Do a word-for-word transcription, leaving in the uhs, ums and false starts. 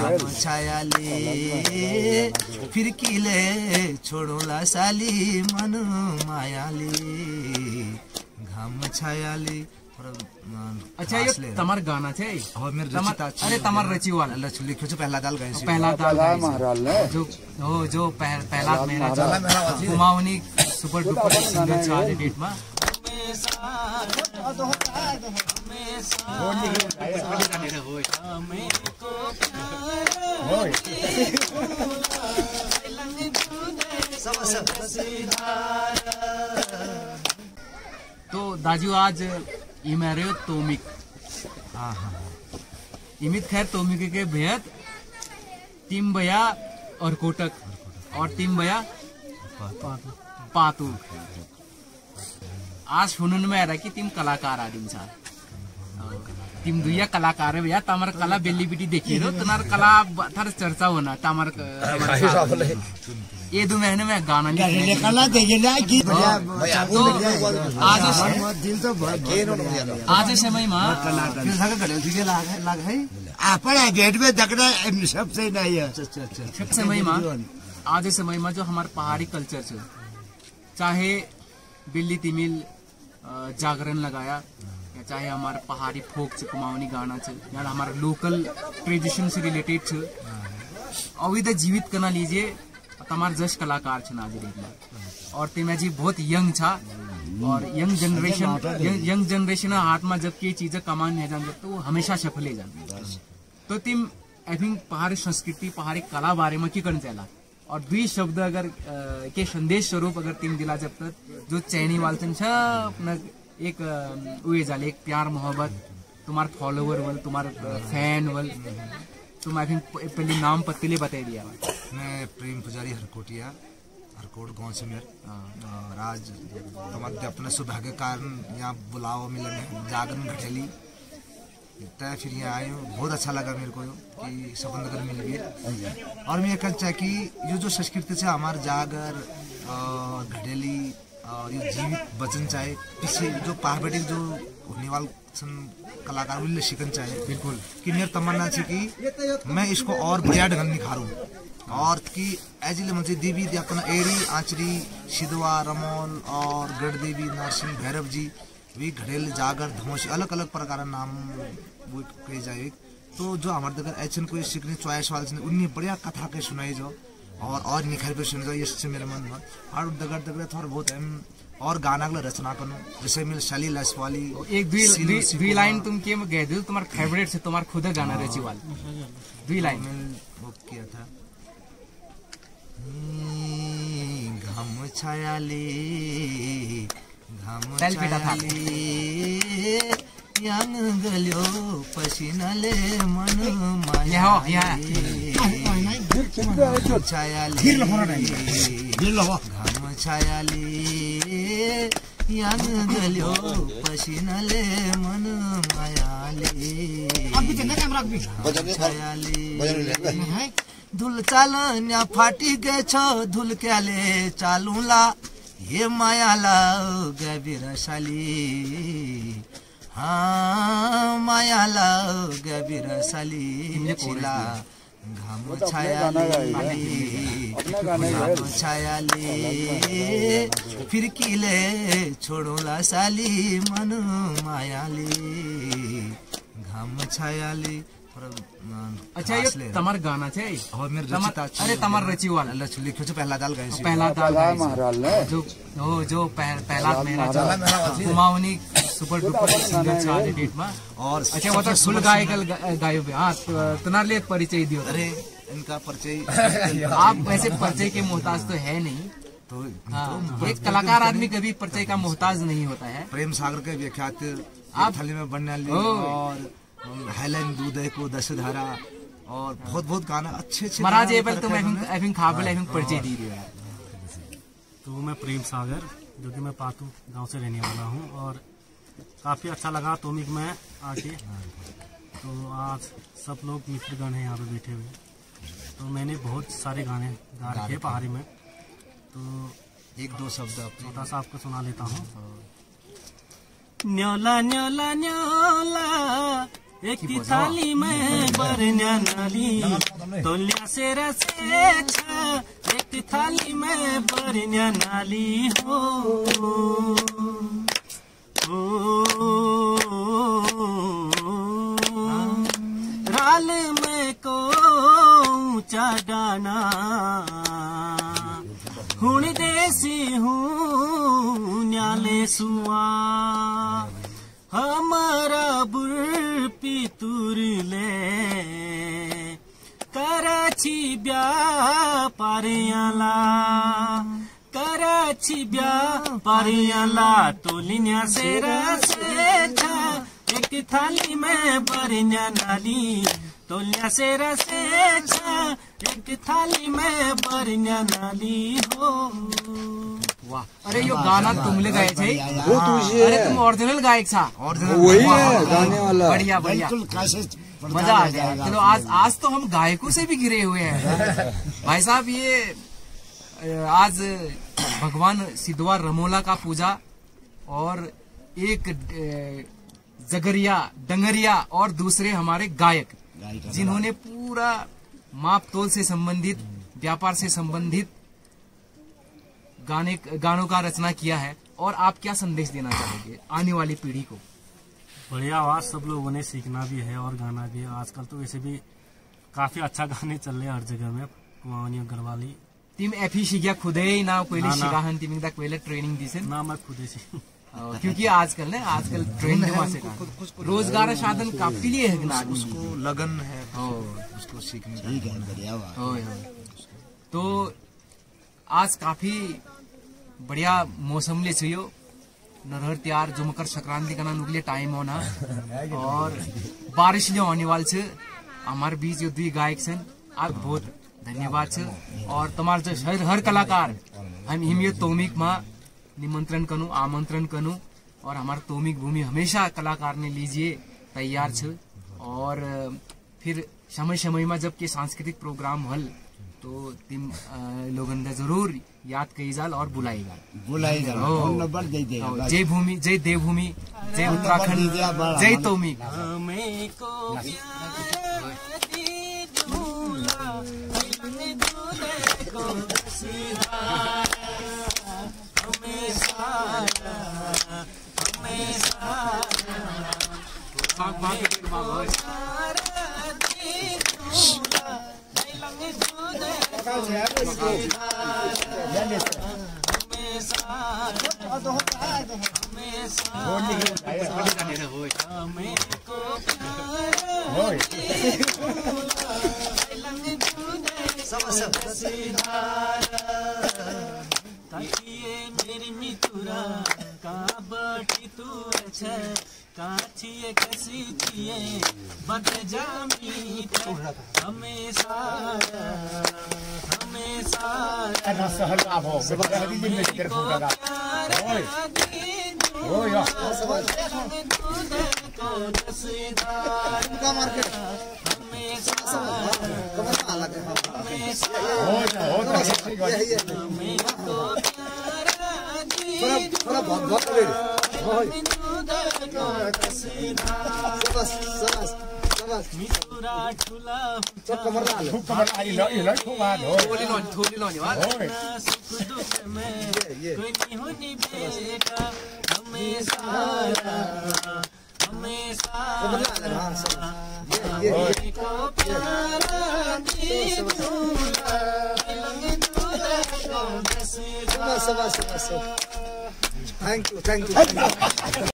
घाम छायाले फिर किले छोडोला साली मन मायाले घाम छायाले। अच्छा ये तमार गाना छे और मेरे रचिता अरे तमार रची वाला लच लिखो छ पहला दाल गए पहला दाल महाराल ने जो हो जो पहला मेरा कुमाऊनी सुपर डुपर सिंगर छ आज डेट में तो दाजू आज इमेरियो तोमिक हाँ हाँ इमित खैर तोमिक के बेहद टीम भैया और कोटक और टीम भैया पातू आज सुनने में आ रहा कि टीम कलाकार आदिम सा टीम दुया कलाकार है भैया तमार कला बेली बिटी देखी रो तनार कला थर चर्चा होना तमार ये दो महीने में गाना लिखे कला देखेला की तो आज आज समय में आपन गेट में दकड़ा सबसे नहीं है सब समय में आज समय में जो हमारे पहाड़ी कल्चर से चाहे बिल्ली तिमिल जागरण लगाया या चाहे हमारे पहाड़ी फोक से कुमाऊनी गाना से या हमारे लोकल ट्रेडिशन से रिलेटेड से अविध जीवित करना लीजिए तमार जश कलाकार छे आज देखना और तेमा जी बहुत यंग था और यंग जनरेशन यंग जनरेशन हाथ में जब ये चीजें कमान नहीं जान तो हमेशा सफल ही जान तो तिम आई थिंक पहाड़ी संस्कृति पहाड़ी कला बारे में की करना चाहिए और दुई शब्द अगर के संदेश स्वरूप अगर तिम दिला जब तक जो चैनी वालचन छ अपना एक उए जाले एक प्यार मोहब्बत तुम्हार फॉलोवर वल तुम्हार फैन वल तुम आई थिंक पहले नाम पत्तिले बता दिया। मैं प्रेम पुजारी हरकोटिया हरकोट गांव से मेरे और आज तुम्हारे अपने सौभाग्य कारण यहाँ बुलाओ मिले जागरण घटेली तय फिर यहाँ आए हूँ बहुत अच्छा लगा मेरे को कि सबंध अगर मिल गए और मैं कहना चाहे कि ये जो संस्कृति से हमारे जागर घटेली और ये जीवित बचन चाहे पीछे जो पारंपरिक जो होने वाले कलाकार भी शिकन चाहे बिल्कुल कि मेरी तमन्ना है कि मैं इसको और बढ़िया ढंग निखारूं और कि एजिले मुझे देवी अपना एड़ी आंचरी सिद्धवा रमोल और गढ़ देवी नरसिंह भैरव जी वी घड़ेल जागर धमोशी अलग अलग प्रकार नाम वो कहे जाए तो जो हमारे दगर ऐसे कोई सीखने चॉइस वाले उन्हें बढ़िया कथा के सुनाई जो और और निखर पे सुन जाओ इससे मेरे मन में और दगर दगर थोड़ा बहुत एम और गाना का रचना करो जैसे मिल शैली लसवाली एक दुई दुई लाइन तुम के गए दो तुम्हारा फेवरेट से तुम्हारा खुद गाना रची वाली दुई लाइन वो किया था घाम छायाले घाम छायाले यांग गल्यो पसीनाले मन माया छायाले घाम छायाले यांग गल्यो पसीनाले मन मायाले छायाले धुल चालन्या फाटी गे छ धुल क्याले चालूला हे मायाला गबिरसाली हाँ मायाला गबिरसाली चिला घाम छायाले घाम छायाले फिर किले छोडोला साली मन मायाले घाम छायाले। अच्छा ये तमार गाना छे और मेरे रचिता अरे तमार रची वाला लच लिखो छ पहला दाल गए पहला दाल महाराल ने जो हो जो पहला मेरा कुमाऊनी सुपर डुपर सिंगर छ आज डेट में और अच्छा वो तो फुल गायक गायो हां तनार लिए परिचय दियो अरे इनका परिचय आप वैसे परिचय के मोहताज तो है नहीं तो हाँ, एक कलाकार आदमी कभी परिचय का मोहताज नहीं होता है। प्रेम सागर के विख्यात आप थाली में बनने वाली और हेलन दूधे को दशधारा और बहुत बहुत गाना अच्छे अच्छे महाराज एबल तो मैं आई थिंक खाबल आई थिंक परिचय दी रही है। तो मैं प्रेम सागर जो कि मैं पातू गांव से रहने वाला हूं और काफी अच्छा लगा तोमिक में आके। तो आज सब लोग मित्रगण हैं यहाँ पे बैठे हुए तो मैंने बहुत सारे गाने गा रखे पहाड़ी में तो एक दो शब्द छोटा सा आपको सुना लेता हूँ। न्योला न्योला न्योला एक थाली में बरन्या नाली तोल्या से रसे छ एक थाली में बरन्या नाली हो राल में को ऊंचा डाना हुण देसी हूँ न्याले सुआ हमारा बुर पितुर ले कराची ब्या पारियाला कराची ब्या पारियाला तोलिन्या से रसे था एक थाली में बरन्या नाली तोलिया से रसे था एक थाली में बरन्या नाली हो। वाह, अरे यो गाना तुमने गाए थे? अरे तुम ओरिजिनल गायक था? वही है गाने वाला। बढ़िया बढ़िया, मजा आ गया। चलो आज आज तो हम गायकों से भी घिरे हुए हैं भाई साहब। ये आज भगवान सिद्धवा रमोला का पूजा और एक जगरिया डंगरिया और दूसरे हमारे गायक जिन्होंने पूरा माप तोल से संबंधित व्यापार से संबंधित गाने गानों का रचना किया है। और आप क्या संदेश देना चाहोगे आने वाली पीढ़ी को? बढ़िया आवाज सब लोगों ने सीखना भी है और गाना भी है। आजकल तो वैसे भी काफी अच्छा गाने चल रहे हैं हर जगह में। कुमावनी अग्रवाली टीम एफी शिक्षा खुदे ही ना कोई शिकाहन टीम दा कोई ट्रेनिंग दी से ना मैं खुदे से क्योंकि आजकल ना आजकल ट्रेंड में रोजगार साधन काफी लिए है ना उसको लगन है उसको सीखने का। तो आज काफी बढ़िया मौसम ले छो नरहर त्यार जो मकर संक्रांति का नाम लिए टाइम होना और बारिश जो होने वाल छे हमारे बीच जो दुई गायक सन आप बहुत धन्यवाद छे। और तुम्हारे जो हर, हर कलाकार हम हिम ये तोमिक माँ निमंत्रण करूं आमंत्रण करूं और हमारा तोमिक भूमि हमेशा कलाकार ने लीजिए तैयार छे। और फिर समय समय में जब के सांस्कृतिक प्रोग्राम हल तो तीन लोगों ने जरूर याद कई जाल और बुलाएगा बुलाएगा नंबर दे देगा। जय भूमि, जय देवभूमि, जय उत्तराखंड, जय तोमिक। मेरी मितुरा का बटी तू अच्छा काछिए कैसी छिए बद जामी हमेशा हमेशा انا سهل ابو بدي من التليفون ده اوي اوي يا थोड़ा बहुत बहुत मितुरा ठुला कमर डाल कमर आई लो ये लो ठुला लो थोड़ी लो थोड़ी लो यार सुख दुख में कोई नहीं होनी बेटा हमेशा हमेशा ये को प्यारा दी दूला लंग दूला को दस बस बस बस थैंक यू थैंक यू